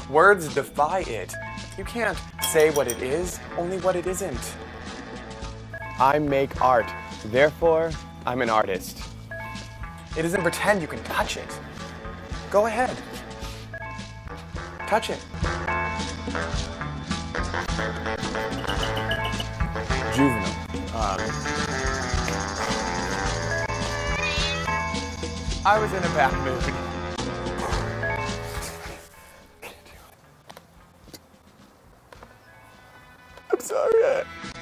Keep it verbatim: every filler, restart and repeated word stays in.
Words defy it. You can't say what it is, only what it isn't. I make art, therefore I'm an artist. It isn't pretend you can touch it. Go ahead. Touch it. Juvenile. Um, I was in a bad mood. I'm sorry.